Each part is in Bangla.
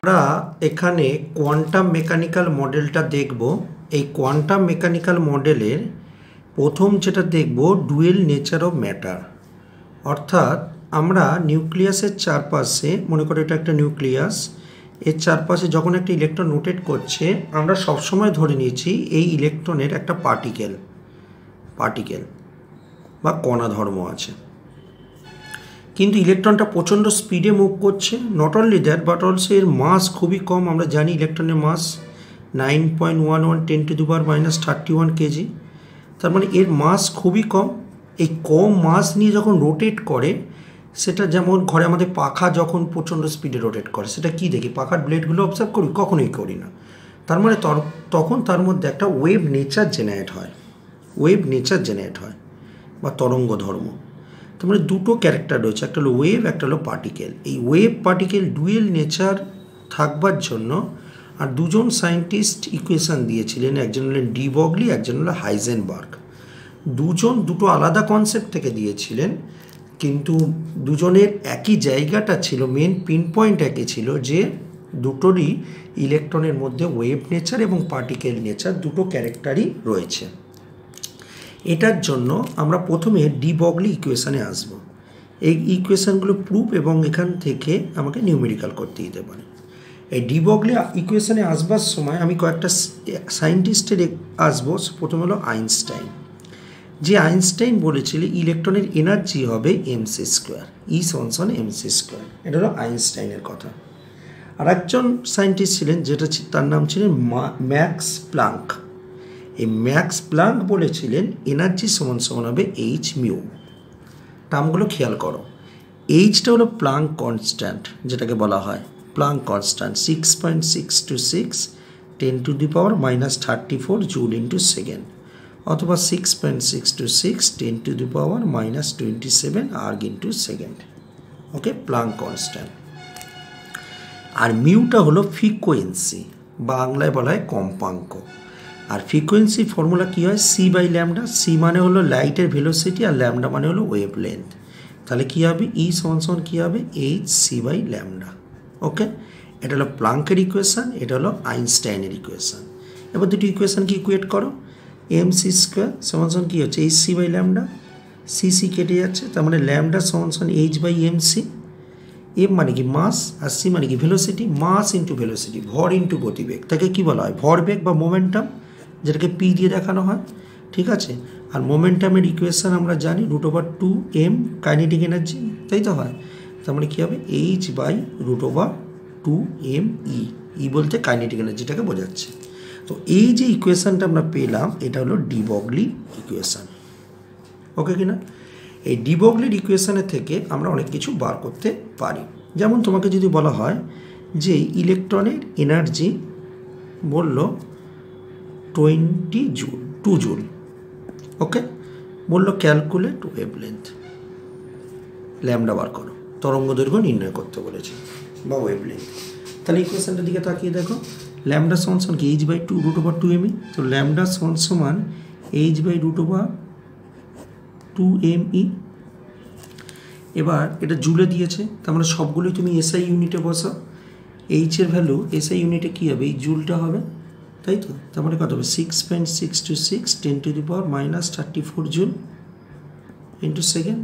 আমরা এখানে কোয়ান্টাম মেকানিক্যাল মডেলটা দেখব। এই কোয়ান্টাম মেকানিক্যাল মডেলের প্রথম যেটা দেখব ডুয়েল নেচার অফ ম্যাটার, অর্থাৎ আমরা নিউক্লিয়াসের চারপাশে, মনে করি এটা একটা নিউক্লিয়াস, এর চারপাশে যখন একটা ইলেকট্রন রোটেট করছে আমরা সবসময় ধরে নিয়েছি এই ইলেকট্রনের একটা পার্টিকেল বা কণা ধর্ম আছে, কিন্তু ইলেকট্রনটা প্রচণ্ড স্পিডে মুভ করছে। Not only that but also এর মাস খুবই কম। আমরা জানি ইলেকট্রনের মাস 9.11 10⁻³ কেজি, তার মানে এর মাস খুবই কম। এই কম মাস নিয়ে যখন রোটেট করে, সেটা যেমন ঘরে আমাদের পাখা যখন প্রচণ্ড স্পিডে রোটেট করে সেটা কি দেখি, পাখার ব্লেডগুলো অবজার্ভ করি? কখনোই করি না। তার মানে তখন তার মধ্যে একটা ওয়েভ নেচার জেনারেট হয় বা তরঙ্গ ধর্ম। তার মানে দুটো ক্যারেক্টার রয়েছে, একটা হলো ওয়েভ, একটা হলো পার্টিকেল। এই ওয়েভ পার্টিকেল ডুয়েল নেচার থাকবার জন্য আর দুজন সায়েন্টিস্ট ইকুয়েশান দিয়েছিলেন, একজন হলেন ডি বগলি, একজন হলো হাইজেনবার্গ। দুটো আলাদা কনসেপ্ট থেকে দিয়েছিলেন, কিন্তু দুজনের একই জায়গাটা ছিল, মেন পিন পয়েন্ট একই ছিল যে দুটোরই ইলেকট্রনের মধ্যে ওয়েভ নেচার এবং পার্টিকেল নেচার দুটো ক্যারেক্টারই রয়েছে। এটার জন্য আমরা প্রথমে ডি বগলি ইকুয়েশানে আসব। এই ইকুয়েশানগুলো প্রুফ এবং এখান থেকে আমাকে নিউমেরিক্যাল করতে দিতে পারে। এই ডি বগলি ইকুয়েশানে আসবার সময় আমি কয়েকটা সায়েন্টিস্টের আসবো। প্রথম হলো আইনস্টাইন, যে আইনস্টাইন বলেছিল ইলেকট্রনের এনার্জি হবে mc², E=mc²। এটা হলো আইনস্টাইনের কথা। আর একজন সায়েন্টিস্ট ছিলেন, যেটা তার নাম ছিলেন ম্যাক্স প্লাঙ্ক। এই ম্যাক্স প্লাঙ্ক বলেছিলেন এনার্জি সমান হবে hν। টার্মগুলো খেয়াল করো। এইচটা হলো প্লাঙ্ক কনস্ট্যান্ট, যেটাকে বলা হয় Planck constant, 6.626 10⁻³ joule into second, অথবা 6.626 10⁻27 erg into second. Okay, Planck constant. আর মিউটা হলো ফ্রিকোয়েন্সি, বাংলায় বলা হয় কম্পাঙ্ক। আর ফ্রিকোয়েন্সি ফর্মুলা কী হয়? c/λ। সি মানে হলো লাইটের ভেলোসিটি আর ল্যামডা মানে হলো ওয়েভ লেন্থ। তাহলে কী হবে? E = কী হবে? hc/λ। ওকে, এটা হলো প্লাঙ্কের ইকুয়েশান, এটা হলো আইনস্টাইনের ইকুয়েশান। এবার দুটো ইকুয়েশানকে ইকুয়েট করো। mc² কী হচ্ছে? hc/λ। cc কেটে যাচ্ছে, তার মানে ল্যামডা h/mc। এম মানে কি? মাস, আর সি মানে কি? ভেলোসিটি। মাস ইন্টু ভেলোসিটি, ভর ইন্টু গতিবেগ, তাকে কী বলা হয়? ভরবেগ বা মোমেন্টাম, যেটাকে পি দিয়ে দেখানো হয়। ঠিক আছে, আর মোমেন্টামের ইকুয়েশান আমরা জানি √2m কাইনেটিক এনার্জি, তাই তো হয়। তার মানে কী হবে? h/√2m ই বলতে কাইনেটিক এনার্জিটাকে বোঝাচ্ছে। তো এই যে ইকুয়েশানটা আমরা পেলাম, এটা হলো ডি বগলি ইকুয়েশান। ওকে কিনা? এই ডি বগলির ইকুয়েশানের থেকে আমরা অনেক কিছু বার করতে পারি। যেমন তোমাকে যদি বলা হয় যে ইলেকট্রনের এনার্জি বলল 2 জুল। ওকে, বললো ক্যালকুলেট ওয়েভলেন্থ, ল্যামডা বার করো, তরঙ্গ দৈর্ঘ্য নির্ণয় করতে বলেছে বা ওয়েভলেন্থ। তাহলে ইকুয়েশানটার দিকে তাকিয়ে দেখো, ল্যামডা সমান কি? h/2√2me। তো ল্যামডা সমান h/2me। এবার এটা জুলে দিয়েছে, তার মানে সবগুলোই তুমি এসআই ইউনিটে বসাও। এইচের ভ্যালু এসআই ইউনিটে কী হবে? এই জুলটা হবে, তাই তো। তার মানে কত হবে? 6.626 10⁻34 joule into second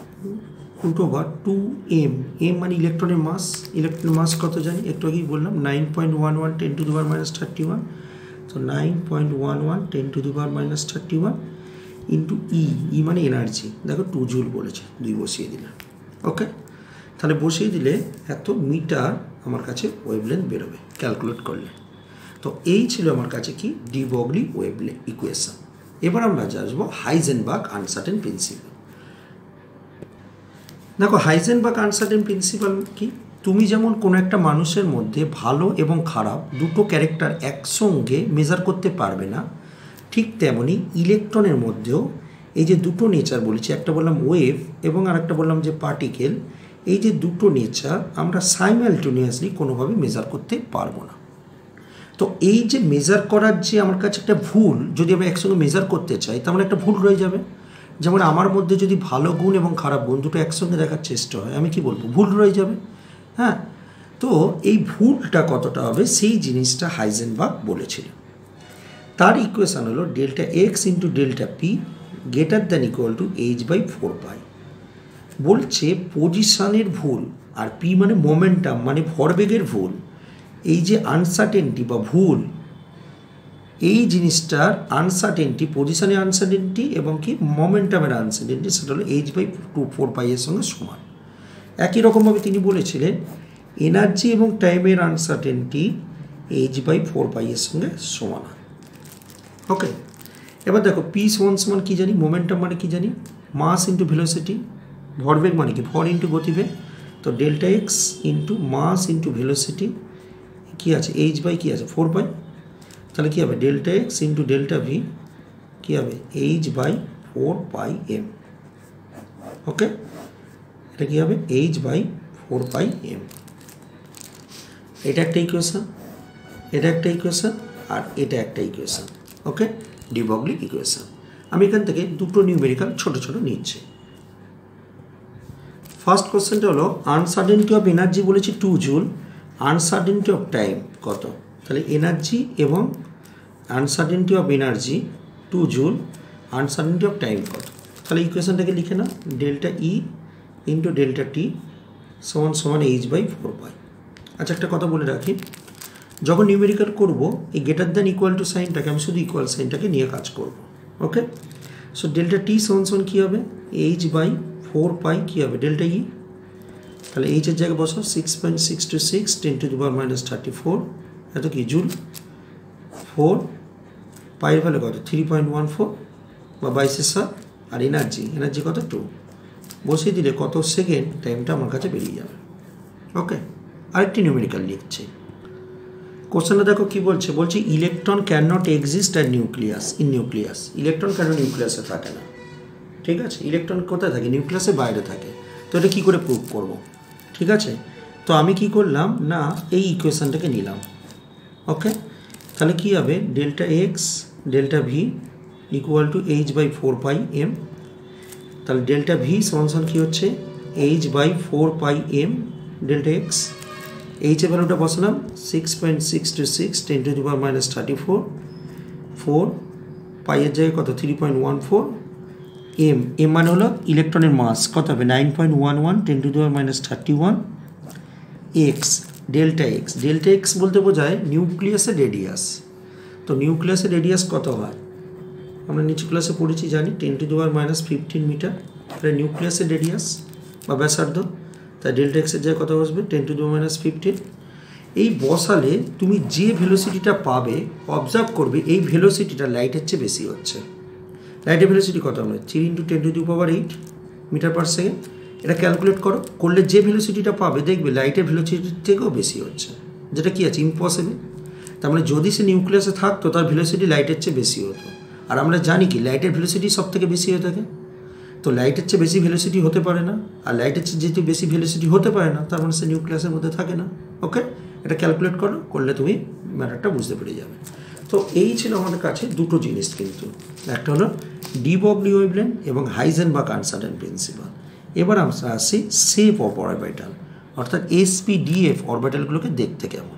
√2m। M মানে ইলেকট্রনের মাস। ইলেকট্রনের মাস কত জানি? একটু আগেই বললাম 9.11 10⁻31। তো 9.11 10⁻31 ইন্টু ই মানে এনার্জি। দেখো 2 জুল বলেছে, 2 বসিয়ে দিলাম। ওকে, তাহলে বসিয়ে দিলে এত মিটার আমার কাছে ওয়েভলেন্থ বেরোবে ক্যালকুলেট করলে। তো এই ছিল আমার কাছে কি? De Broglie wavelength equation. এবার আমরা আসবো হাইজেনবার্গ আনসার্টেন প্রিন্সিপাল। দেখো, হাইজেনবার্গ আনসার্টেন প্রিন্সিপাল কি? তুমি যেমন কোনো একটা মানুষের মধ্যে ভালো এবং খারাপ দুটো ক্যারেক্টার একসঙ্গে মেজার করতে পারবে না, ঠিক তেমনি ইলেকট্রনের মধ্যেও এই যে দুটো নেচার বলেছি, একটা বললাম ওয়েভ এবং আরেকটা বললাম যে পার্টিকেল, এই যে দুটো নেচার আমরা সাইমালটেনিয়াসলি কোনোভাবে মেজার করতে পারবো না। তো এই যে মেজার করার যে আমার কাছে একটা ভুল, যদি আমি একসঙ্গে মেজার করতে চাই তার মানে একটা ভুল রয়ে যাবে। যেমন আমার মধ্যে যদি ভালো গুণ এবং খারাপ গুণ দুটো একসঙ্গে দেখার চেষ্টা হয়, আমি কি বলবো? ভুল রয়ে যাবে। হ্যাঁ, তো এই ভুলটা কতটা হবে সেই জিনিসটা হাইজেনবার্গ বলেছিল। তার ইকুয়েশান হলো delta x into delta p greater than equal to h/4π। বলছে পজিশানের ভুল আর পি মানে মোমেন্টাম মানে ভরবেগের ভুল, এই যে আনসার্টেনটি বা ভুল, এই জিনিসটার আনসার্টেনটি, পজিশানের আনসার্টেনটি এবং কি মোমেন্টামের আনসার্টেনটি, সেটা হলো h/4π এর সঙ্গে সমান। একই রকমভাবে তিনি বলেছিলেন এনার্জি এবং টাইমের আনসার্টেনটি h/4π এর সঙ্গে সমান। ওকে, এবার দেখো পি সমান সমান কী জানি, মোমেন্টাম মানে কী জানি, মাস ইন্টু ভেলোসিটি, ভরবেগ মানে কি ভর ইন্টু গতিবেগ। তো delta x into mass into velocity কী আছে, h/, কী আছে 4π। তাহলে কী হবে delta x into delta v কী হবে h/4πm। ওকে, এটা কী হবে h/4πm। এটা একটা ইকুয়েশান, এটা একটা ইকুয়েশান, আর এটা একটা equation. Okay, de Broglie equation. আমি এখান থেকে দুটো নিউমেরিক্যাল ছোট ছোট নিচ্ছি। ফার্স্ট কোশ্চেনটা হলো আনসার্টেনটি অফ এনার্জি বলেছি 2 জুল, আনসার্টেনটি অফ টাইম কত। তাহলে এনার্জি এবং uncertainty of energy 2 joule, uncertainty of time কত। তাহলে ইকুয়েশানটাকে লিখে না, delta E into delta t সমান সমান h/4π। আচ্ছা, একটা কথা বলে রাখি, যখন নিউমেরিক্যাল করব এই গ্রেটার দ্যান ইকুয়াল টু সাইনটাকে আমি শুধু ইকুয়াল সাইনটাকে নিয়ে কাজ করব। ওকে, সো ডেল্টা টি সমান সমান কী হবে h/4π, কী হবে ডেল্টা ই। তাহলে এইচের জায়গায় বসো 6.626 10⁻³ 34, এত কি জুল। 4 পাইয়ের ভ্যালু কত 3.14 বা 22/7, আর এনার্জি কত 2। বসিয়ে দিলে কত সেকেন্ড টাইমটা আমার কাছে বেরিয়ে যাবে। ওকে, আরেকটি নিউমেরিক্যাল লিখছি। কোশ্চেনটা দেখো কি বলছে, বলছে electron can not exist at nucleus. Electron কেন নিউক্লিয়াসে থাকে না, ঠিক আছে, ইলেকট্রন কোথায় থাকে, নিউক্লিয়াসের বাইরে থাকে। তো এটা কী করে প্রুভ করব, ঠিক আছে। তো আমি কি করলাম না, এই ইকুয়েশানটাকে নিলাম। ওকে, তাহলে কী হবে delta x delta v equal to h/4πm। তাহলে ডেল্টা ভি সমান কী হচ্ছে h/4πm ডেল্টা এক্স। এইচের ভ্যালুটা বসালাম 6.626 10⁻³ 4 পাইয়ের জায়গায় কত 3.14 এম। এম মানে হলো ইলেকট্রনের মাস, কত হবে 9.11 10⁻³ এক্স। ডেল্টা এক্স বলতে বোঝায় নিউক্লিয়াসের রেডিয়াস। তো নিউক্লিয়াসের রেডিয়াস কত হয় আমরা নিচু ক্লাসে পড়েছি জানি 10⁻15 মিটার। এটা নিউক্লিয়াসের রেডিয়াস বা ব্যাসার্ধ। তাই ডেল্টা এক্সের জায়গায় কত বসবে 10⁻15। এই বসালে তুমি যে ভেলোসিটিটা পাবে অবজার্ভ করবে এই ভেলোসিটিটা লাইটের চেয়ে বেশি হচ্ছে। লাইটের ভেলোসিটি কত হবে 3 × 10⁸ মিটার পার সেকেন্ড। এটা ক্যালকুলেট করলে যে ভেলোসিটিটা পাবে দেখবে লাইটের ভেলোসিটির থেকেও বেশি হচ্ছে, যেটা কি আছে ইম্পসিবল। তার মানে যদি সে নিউক্লিয়াসে থাকতো তার ভেলোসিটি লাইটের চেয়ে বেশি হতো। আর আমরা জানি কি লাইটের ভেলোসিটি সব থেকে বেশি হয়ে থাকে। তো লাইটের চেয়ে বেশি ভেলোসিটি হতে পারে না, আর লাইটের চেয়ে যেহেতু বেশি ভেলোসিটি হতে পারে না তার মানে সে নিউক্লিয়াসের মধ্যে থাকে না। ওকে, এটা ক্যালকুলেট করলে তুমি ম্যাটারটা বুঝতে পেরে যাবে। তো এই ছিল আমাদের কাছে দুটো জিনিস, কিন্তু একটা হলো ডি ব্রগলি ওয়েভলেন্থ এবং হাইজেনবার্গ আনসার্টেন প্রিন্সিপাল। এবার আমরা আসি শেপ অফ অরবিটাল, অর্থাৎ SPDF অরবিটালগুলোকে দেখতে কেমন।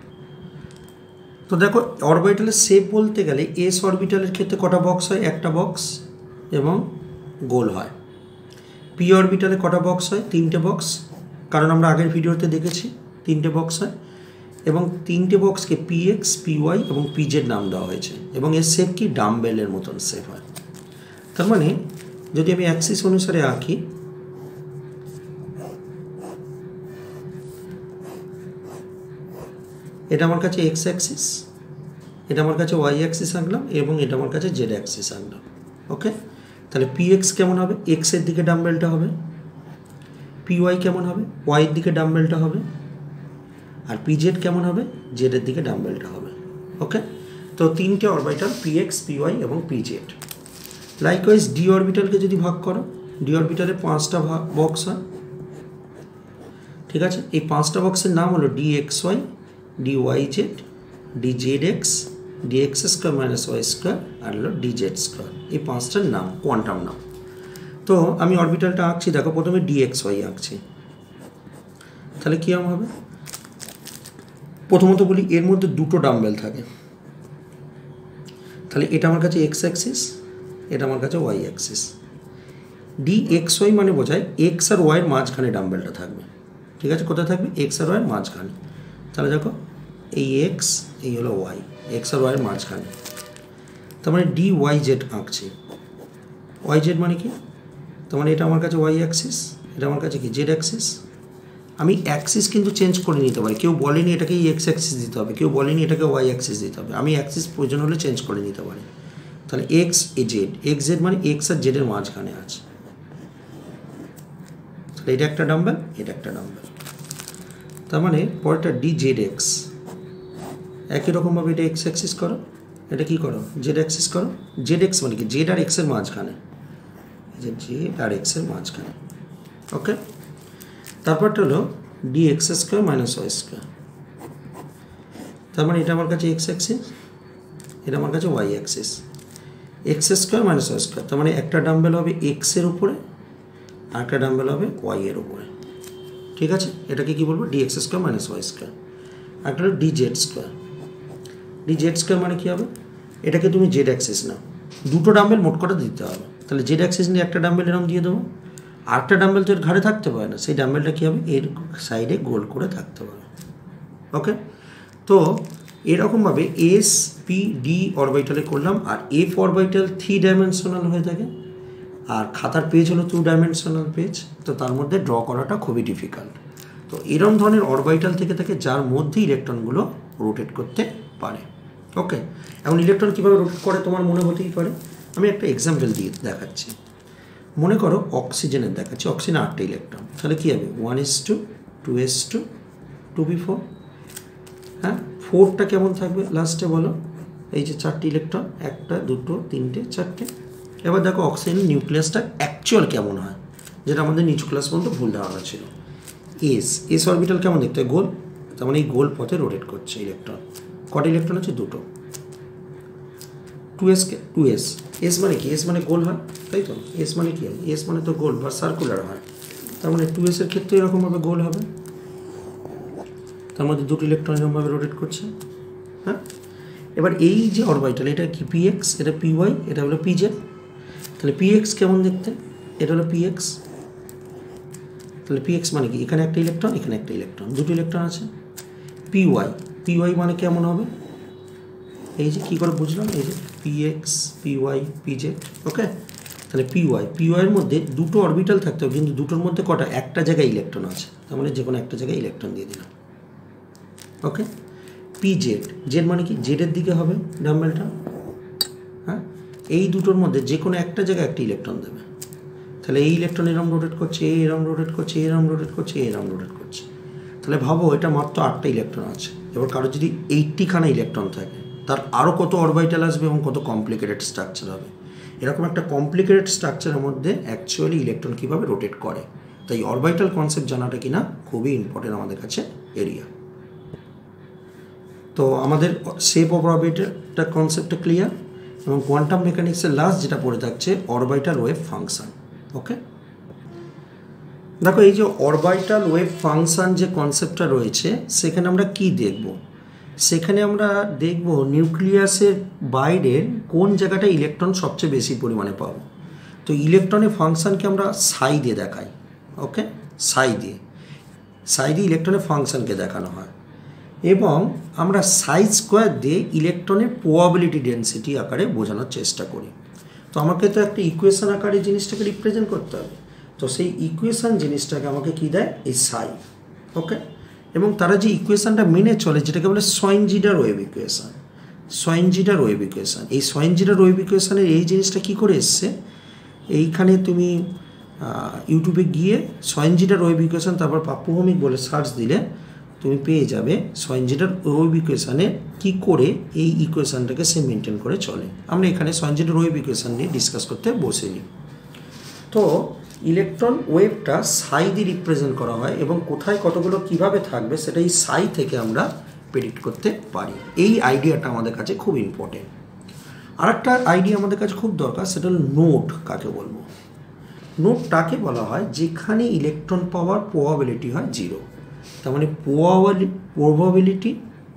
তো দেখো অরবিটালের শেপ বলতে গেলে এস অরবিটালের ক্ষেত্রে কটা বক্স হয়, একটা বক্স এবং গোল হয়। পি অরবিটালে কটা বক্স হয়, 3টে বক্স, কারণ আমরা আগের ভিডিওতে দেখেছি 3টে বক্স হয়। এবং 3টে বক্সকে PX PY এবং PZ নাম দেওয়া হয়েছে। এবং এর শেপ কি ডাম্বেলের মতন শেপ হয়। তার মানে যদি আমি অ্যাক্সিস অনুসারে আঁকি, এটা আমার কাছে এক্স অ্যাক্সিস, এটা আমার কাছে ওয়াই অ্যাক্সিস আঁকলাম এবং এটা আমার কাছে জেড অ্যাক্সিস আঁকলাম। ওকে, তাহলে PX কেমন হবে, এক্সের দিকে ডাম্বেলটা হবে। PY কেমন হবে, ওয়াইয়ের দিকে ডাম্বেলটা হবে। আর PZ কেমন হবে, জেডের দিকে ডাম্বেলটা হবে। ওকে, তো 3টে অরবিটাল PX PY এবং PZ। লাইকওয়াইজ ডি অরবিটালকে যদি ভাগ করো, ডি অরবিটালে 5টা বক্স হয়, ঠিক আছে। এই 5টা বক্সের নাম হলো DXY DYZ DZX DX² - y² আর হলো DZ²। এই 5টার নাম কোয়ান্টাম নাম। তো আমি অরবিটালটা আঁকছি, দেখো প্রথমে DXY আঁকছি। তাহলে কী হবে প্রথমত বলি এর মধ্যে দুটো ডাম্বেল থাকে, তাহলে এটা আমার কাছে এক্স অ্যাক্সিস, এটা আমার কাছে y axis. D x y মানে বোঝায় এক্স আর ওয়াইয়ের মাঝখানে ডাম্বেলটা থাকবে, ঠিক আছে? কোথায় থাকবে? এক্স আর ওয়াইয়ের মাঝখানে। তাহলে দেখো এই এক্স, এই হলো ওয়াই, এক্স আর ওয়াইয়ের মাঝখানে। তার মানে ডি ওয়াই জেড আঁকছে। ওয়াই জেড মানে কি? তার মানে এটা আমার কাছে ওয়াই অ্যাক্সিস, এটা আমার কাছে কি জেড অ্যাক্সিস। আমি অ্যাক্সিস কিন্তু চেঞ্জ করে নিতে পারি, কেউ বলেনি এটাকে এক্স অ্যাক্সিস দিতে হবে, কেউ বলেনি এটাকে ওয়াই অ্যাক্সিস দিতে হবে, আমি অ্যাক্সিস প্রয়োজন হলে চেঞ্জ করে নিতে পারি। তাহলে এক্স এ জেড, এক্স জেড মানে এক্স আর জেডের মাঝখানে আছে। তাহলে এটা একটা ডাম্বেল, এটা একটা ডাম্বেল। তার মানে পরেরটা ডি জেড এক্স, একই রকমভাবে এটা এক্স অ্যাক্সিস করো, এটা কি করো জেড অ্যাক্সিস করো। জেড এক্স মানে কি? জেড আর এক্সের মাঝখানে, জেড আর এক্সের মাঝখানে। ওকে, তারপরটা হলো d x square minus y square. তার মানে এটা আমার কাছে এক্স অ্যাক্সিস, এটা আমার কাছে y axis. X square minus y square, তার মানে একটা ডাম্বেল হবে এক্সের উপরে আর একটা ডাম্বেল হবে ওয়াই এর উপরে, ঠিক আছে? এটাকে কি বলবো? D x square minus y square. আর একটা হলো d z square. D z square মানে কী হবে? এটাকে তুমি জেড অ্যাক্সিস নাও, দুটো ডাম্বেল মোট করে দিতে হবে। তাহলে জেড অ্যাক্সিস নিয়ে একটা ডাম্বেল এরকম দিয়ে দেবো, আরেকটা ডাম্বেল তো এর ঘাড়ে থাকতে পারে না, সেই ডাম্বেলটা কী হবে? এর সাইডে গোল করে থাকতে পারে। ওকে, তো এরকমভাবে এস পি ডি অরবিটালে করলাম। আর এফ অরবিটাল 3 ডাইমেনশনাল হয়ে থাকে, আর খাতার পেজ হলো 2 ডাইমেনশনাল পেজ, তো তার মধ্যে ড্র করাটা খুবই ডিফিকাল্ট। তো এরকম ধরনের অরবিটাল থেকে থাকে যার মধ্যে ইলেকট্রনগুলো রোটেট করতে পারে। ওকে, এখন ইলেকট্রন কীভাবে রোটেট করে তোমার মনে হতেই পারে, আমি একটা এক্সাম্পল দিয়ে দেখাচ্ছি। মনে করো অক্সিজেনের দেখাচ্ছি, অক্সিজেন 8টা ইলেকট্রন, তাহলে কী হবে? 1s2 2s2 2p4। হ্যাঁ, 4টা কেমন থাকবে লাস্টে বলো? এই যে 4টি ইলেকট্রন, 1টা 2টো 3টে 4টে। এবার দেখো অক্সিজেন নিউক্লিয়াসটা অ্যাকচুয়াল কেমন হয়, যেটা আমাদের নিচু ক্লাস পর্যন্ত ভুল ধারণা ছিল। এস অরবিটাল কেমন দেখতে হয়? গোল, তার মানে এই গোল পথে রোটেট করছে ইলেকট্রন। কটা ইলেকট্রন আছে? 2টো। 2s এস মানে কি? এস মানে গোল হয়, তাই তো? এস মানে কি? এস মানে তো গোল বা সার্কুলার হয়, তার মানে 2s এর ক্ষেত্রে এরকমভাবে গোল হবে, তার মধ্যে 2টি ইলেকট্রন এরকমভাবে রোটেট করছে। হ্যাঁ, এবার এই যে অরবিটাল, এটা কি পিএক্স, এটা পিওয়াই, এটা হলো পিজেড। তাহলে পিএক্স কেমন দেখতে? এটা হলো পিএক্স। তাহলে পিএক্স মানে কি? এখানে একটা ইলেকট্রন, এখানে একটা ইলেকট্রন, 2টি ইলেকট্রন আছে। পিওয়াই মানে কেমন হবে? এই যে কী করে বুঝলাম? এই যে পিএক্স পিওয়াই পিজেড। ওকে, তাহলে পিওয়াইয়ের মধ্যে 2টো অরবিটাল থাকতে হবে, কিন্তু 2টোর মধ্যে কটা? একটা জায়গায় ইলেকট্রন আছে, তার মানে যে কোনো একটা জায়গায় ইলেকট্রন দিয়ে দিলাম। ওকে, পিজেড, জেড মানে কি? জেডের দিকে হবে ডাম্বেলটা। হ্যাঁ, এই দুটোর মধ্যে যে কোনো একটা জায়গায় একটা ইলেকট্রন দেবে, তাহলে এই ইলেকট্রন এরম রোটেট করছে, এরম রোটেট করছে, এরম রোটেট করছে, এরম রোটেট করছে। তাহলে ভাবো এটা মাত্র 8টা ইলেকট্রন আছে। এবার কারো যদি 80খানা ইলেকট্রন থাকে, তার আরও কত অরবিটাল আসবে এবং কত কমপ্লিকেটেড স্ট্রাকচার হবে। এরকম একটা কমপ্লিকেটেড স্ট্রাকচারের মধ্যে অ্যাকচুয়ালি ইলেকট্রন কীভাবে রোটেট করে, তাই অরবিটাল কনসেপ্ট জানাটা কিনা খুবই ইম্পর্টেন্ট আমাদের কাছে এরিয়া। তো আমাদের শেপ অফ অরবিটালটা কনসেপ্টটা ক্লিয়ার, এবং কোয়ান্টাম মেকানিক্সের লাস্ট যেটা পড়ে থাকছে অরবিটাল ওয়েভ ফাংশন। ওকে, দেখো এই যে অরবিটাল ওয়েভ ফাংশন যে কনসেপ্টটা রয়েছে, সেখানে আমরা কি দেখব? সেখানে আমরা দেখব নিউক্লিয়াসের বাইরের কোন জায়গাটা ইলেকট্রন সবচেয়ে বেশি পরিমাণে পাবো। তো ইলেকট্রনের ফাংশনকে আমরা সাই দিয়ে দেখাই। ওকে, সাই দিয়ে ইলেকট্রনের ফাংশনকে দেখানো হয়, এবং আমরা সাই স্কোয়ার দিয়ে ইলেকট্রনের প্রবাবিলিটি ডেন্সিটি আকারে বোঝানোর চেষ্টা করি। তো আমাকে তো একটা ইকুয়েশন আকারে জিনিসটাকে রিপ্রেজেন্ট করতে হবে, তো সেই ইকুয়েশন জিনিসটাকে আমাকে কী দেয়? এই সাই। ওকে, এবং তারা যে ইকুয়েশনটা মেনে চলে, যেটাকে বলে সোয়েনজিডার ওয়েভ ইকুয়েশন। এই সোয়েনজিডার ওয়েভ ইকুয়েশনের এই জিনিসটা কী করে এসছে? এইখানে তুমি ইউটিউবে গিয়ে সোয়েনজিডার ওয়েভ ইকুয়েশন তারপর পাপ্পু ভৌমিক বলে সার্চ দিলে তুমি পেয়ে যাবে সোয়েনজিডার ওয়েভ ইকুয়েশানে কী করে এই ইকুয়েশানটাকে সে মেনটেন করে চলে। আমরা এখানে সোয়েনজিডার ওয়েভ ইকুয়েশান নিয়ে ডিসকাস করতে বসিনি। তো ইলেকট্রন ওয়েভটা সাই দিয়ে রিপ্রেজেন্ট করা হয়, এবং কোথায় কতগুলো কিভাবে থাকবে সেটা এই সাই থেকে আমরা প্রেডিক্ট করতে পারি। এই আইডিয়াটা আমাদের কাছে খুব ইম্পর্টেন্ট। আর একটা আইডিয়া আমাদের কাছে খুব দরকার, সেটা হল নোড কাকে বলবো। নোডটাকে বলা হয় যেখানে ইলেকট্রন পাওয়ার প্রবাবিলিটি হয় 0। তার মানে প্রবাবিলিটি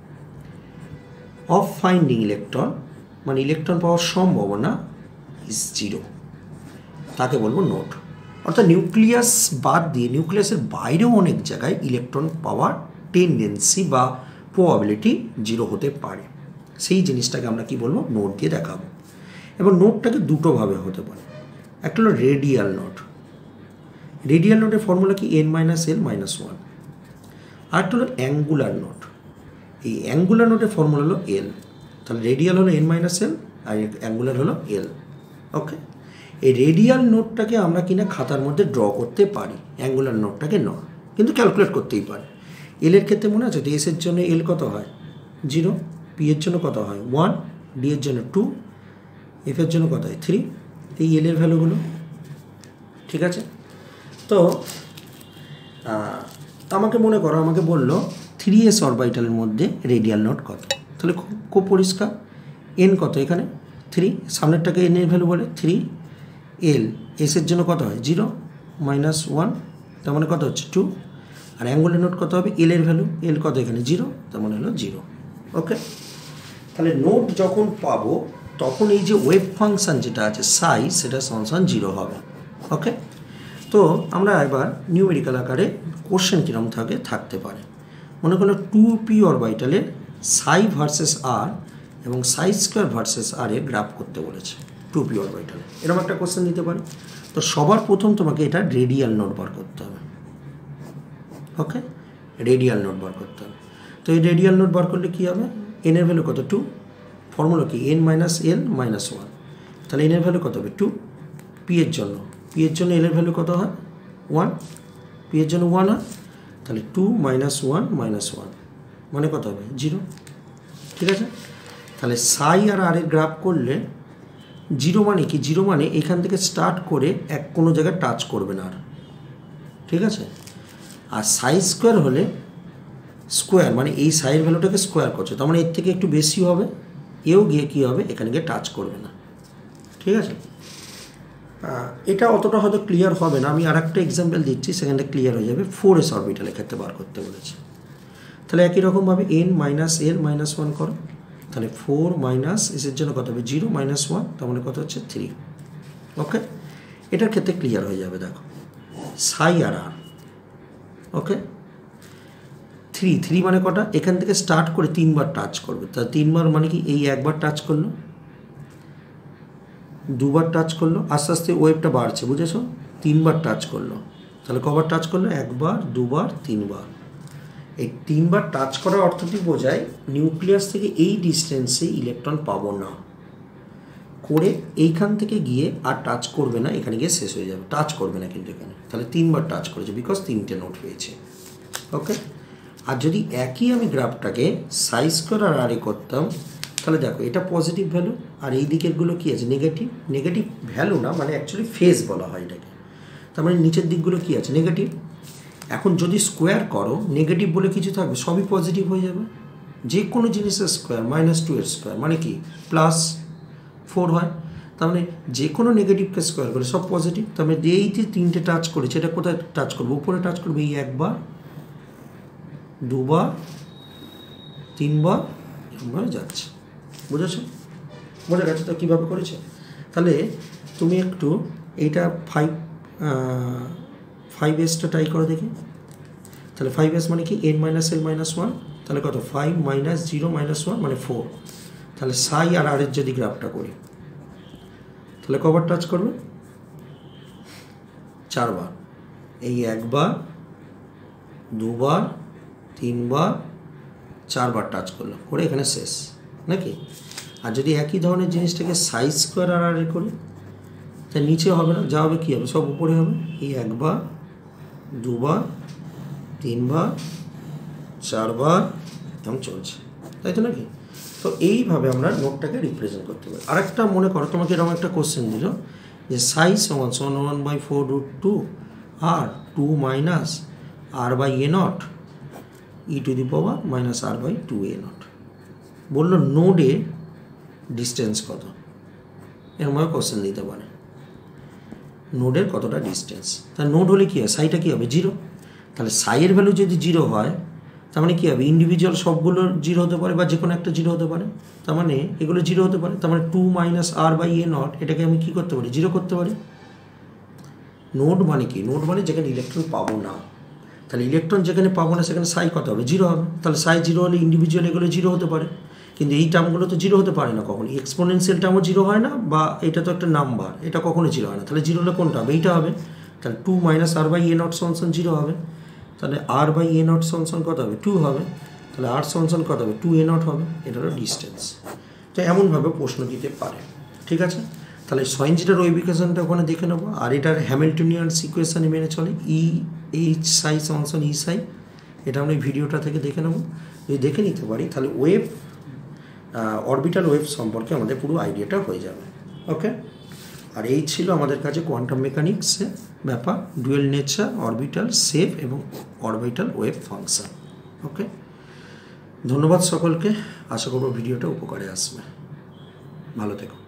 অফ ফাইন্ডিং ইলেকট্রন মানে ইলেকট্রন পাওয়ার সম্ভাবনা ইজ 0, তাকে বলবো নোড। অর্থাৎ নিউক্লিয়াস বাদ দিয়ে নিউক্লিয়াসের বাইরেও অনেক জায়গায় ইলেকট্রন পাওয়ার টেন্ডেন্সি বা প্রবাবিলিটি 0 হতে পারে, সেই জিনিসটাকে আমরা কি বলবো, নোড দিয়ে দেখাবো। এবং নোডটাকে দুটোভাবে হতে পারে, একটা হলো রেডিয়াল নোড। রেডিয়াল নোডের ফর্মুলা কি n-l-1। আরেকটা হলো অ্যাঙ্গুলার নোড। এই অ্যাঙ্গুলার নোডের ফর্মুলা হলো l। তাহলে রেডিয়াল হলো n-l আর অ্যাঙ্গুলার হলো l। ওকে, এই রেডিয়াল নোডটাকে আমরা কিনা খাতার মধ্যে ড্র করতে পারি, অ্যাঙ্গুলার নোডটাকে নয়, কিন্তু ক্যালকুলেট করতেই পারি। এল এর ক্ষেত্রে মনে আছে তো, এস এর জন্য এল কত হয় 0, পি এর জন্য কত হয় 1, ডি এর জন্য 2, এফ এর জন্য কত হয় 3, এই এল এর ভ্যালুগুলো। ঠিক আছে, তো আমাকে মনে করো, আমাকে বললো 3s অরবিটালের মধ্যে রেডিয়াল নোড কত, তাহলে খুব পরিষ্কার, এন কত এখানে 3, সামনেরটাকে এন এর ভ্যালু বলে 3, এল এস এর জন্য কত হয় 0 -1, তার মানে কত হচ্ছে 2, আর অ্যাঙ্গুলার নোড কত হবে এল এর ভ্যালু, এল কত এখানে 0, তার মানে হলো 0। ওকে, তাহলে নোড যখন পাবো তখন এই যে ওয়েভ ফাংশন যেটা আছে সাই, সেটা সমান 0 হবে। ওকে, তো আমরা এবার নিউমেরিক্যাল আকারে কোশ্চেন কীরকম থাকতে পারে, মনে করলো 2p অরবিটালে সাই ভার্সেস আর এবং সাই স্কোয়ার ভার্সেস আর এর গ্রাফ করতে বলেছে 2p অরবিটালে, এরকম একটা কোশ্চেন দিতে পারে। তো সবার প্রথম তোমাকে এটা রেডিয়াল নোড বার করতে হবে। ওকে, রেডিয়াল নোড বার করতে হবে। তো এই রেডিয়াল নোড বার করলে কী হবে, এন এর ভ্যালু কত 2, ফর্মুলা কি n-l-1, তাহলে এন এর ভ্যালু কত হবে 2, পি এর জন্য এল এর ভ্যালু কত হয় 1, পি এর জন্য 1 হয়, তাহলে 2 - 1 - 1 মানে কত হবে 0। ঠিক আছে, তাহলে সাই আর আর এর গ্রাফ করলে 0 মানে কি, 0 মানে এখান থেকে স্টার্ট করে কোনো জায়গায় টাচ করবে না আর। ঠিক আছে, আর সাই স্কোয়ার হলে স্কোয়ার মানে এই সাইয়ের ভ্যালুটাকে স্কোয়ার করছে, তার মানে এর থেকে একটু বেশি হবে, এও গিয়ে কী হবে এখানে গিয়ে টাচ করবে না। ঠিক আছে, এটা অতটা হয়তো ক্লিয়ার হবে না, আমি আর একটা এক্সাম্পল দিচ্ছি, সেখানটা ক্লিয়ার হয়ে যাবে। 4s অরবিটালের ক্ষেত্রে বার করতে বলেছে, তাহলে একই রকমভাবে n-l-1 করো, তাহলে 4 - এসের জন্য কত হবে 0 - 1, তার মানে কত হচ্ছে 3। ওকে, এটার ক্ষেত্রে ক্লিয়ার হয়ে যাবে। দেখো সাই আর আর, ওকে 3 মানে কটা, এখান থেকে স্টার্ট করে 3 বার টাচ করবে, তা 3 বার মানে কি, এই একবার টাচ করলো, 2 বার টাচ করলো, আস্তে আস্তে ওয়েভটা বাড়ছে, বুঝেছো, 3 বার টাচ করলো, তাহলে কবার টাচ করলো 1 বার 2 বার 3 বার। এই 3 বার টাচ করার অর্থটি বোঝায় নিউক্লিয়াস থেকে এই ডিস্টেন্সে ইলেকট্রন পাবো না, করে এইখান থেকে গিয়ে আর টাচ করবে না, এখানে গিয়ে শেষ হয়ে যাবে, টাচ করবে না কিন্তু এখানে, তাহলে 3 বার টাচ করেছে, বিকজ 3টে নোড পেয়েছে। ওকে, আর যদি একই আমি গ্রাফটাকে সাই স্কোয়ার আর আরে করতাম, তাহলে দেখো এটা পজিটিভ ভ্যালু আর এই দিকেরগুলো কী আছে নেগেটিভ ভ্যালু না, মানে অ্যাকচুয়ালি ফেজ বলা হয় এটাকে, তার মানে নিচের দিকগুলো কী আছে নেগেটিভ। এখন যদি স্কোয়ার করো, নেগেটিভ বলে কিছু থাকবে, সবই পজিটিভ হয়ে যাবে, যে কোনো জিনিসের স্কোয়ার -2 এর স্কোয়ার মানে কি +4 হয়, তার মানে যে কোনো নেগেটিভকে স্কোয়ার করে সব পজিটিভ, তার মানে এই যে 3টে টাচ করেছে, এটা কোথায় টাচ করবো, উপরে টাচ করবে, এই 1 বার 2 বার 3 বার এরকমভাবে যাচ্ছে, বুঝেছো, বোঝা গেছে তো কীভাবে করেছে। তাহলে তুমি একটু এইটা 5s ট্রাই করো দেখি, তাহলে 5s মানে কি n-l-1, তাহলে কত 5 - 0 - 1 মানে 4, তাহলে সাই আর আর এর যদি গ্রাফটা করি, তাহলে কবার টাচ করবে 4 বার, এই 1 বার 2 বার 3 বার 4 বার টাচ করলো, করে এখানে শেষ নাকি। আর যদি একই ধরনের জিনিসটাকে সাই স্কোয়ার আর আর করি, তা নিচে হবে না, যা হবে কী হবে সব উপরে হবে, এই 1 বার 2 বার 3 বার 4 বার এরকম চলছে, তাই তো নাকি। তো এইভাবে আমরা নোটটাকে রিপ্রেজেন্ট করতে পারি। আরেকটা মনে করো, তোমাকে এরকম একটা কোশ্চেন দিল যে সাই সমান 1/4√2 আর 2 - r/a0 e⁻⁻ r/2a0, বললো নোডে ডিস্টেন্স কত, এরকমভাবে কোশ্চেন দিতে পারে, নোডের কতটা ডিস্টেন্স। তার নোড হলে কী হয়, সাইটা কী হবে 0, তাহলে সাইয়ের ভ্যালু যদি 0 হয়, তার মানে কী হবে, ইন্ডিভিজুয়াল সবগুলোর জিরো হতে পারে বা যে কোনো একটা জিরো হতে পারে, তার মানে এগুলো জিরো হতে পারে। তার মানে 2 - r/a0 এটাকে আমি কী করতে পারি, জিরো করতে পারি। নোড মানে কি, নোড মানে যেখানে ইলেকট্রন পাবো না, তাহলে ইলেকট্রন যেখানে পাবো না সেখানে সাই কত হবে, জিরো হবে। তাহলে সাই জিরো হলে ইন্ডিভিজুয়াল এগুলো জিরো হতে পারে, কিন্তু এই টার্মগুলো তো জিরো হতে পারে না কখনো। এক্সপোনেনশিয়াল টার্মও জিরো হয় না, বা এটা তো একটা নাম্বার, এটা কখনো জিরো হয় না। তাহলে জিরো হলে কোনটা হবে, এইটা হবে। তাহলে 2 - r/a0 সমান জিরো হবে। তাহলে r/a0 সমান কত হবে, 2 হবে। তাহলে r সমান কত হবে, 2a0 হবে। এটা হলো ডিস্টেন্স। তো এমনভাবে প্রশ্ন দিতে পারে, ঠিক আছে। তাহলে সয়েনজিটার ওয়েভ ইকুয়েশনটা ওখানে দেখে নেবো। আর এটার হ্যামিল্টনিয়ান ইকুয়েশন মেনে চলে, EH সাই সমান E সাই। এটা আমরা এই ভিডিওটা থেকে দেখে নেবো। যদি দেখে নিতে পারি তাহলে ওয়েভ, অরবিটাল ওয়েভ সম্পর্কে আমাদের পুরো আইডিয়াটা হয়ে যাবে। ওকে, আর এই ছিল আমাদের কাছে কোয়ান্টাম মেকানিক্সের ব্যাপার, ডুয়েল নেচার, অরবিটাল, শেপ এবং অরবিটাল ওয়েভ ফাংশন। ওকে, ধন্যবাদ সকলকে। আশা করব ভিডিওটা উপকারে আসবে। ভালো থেকো।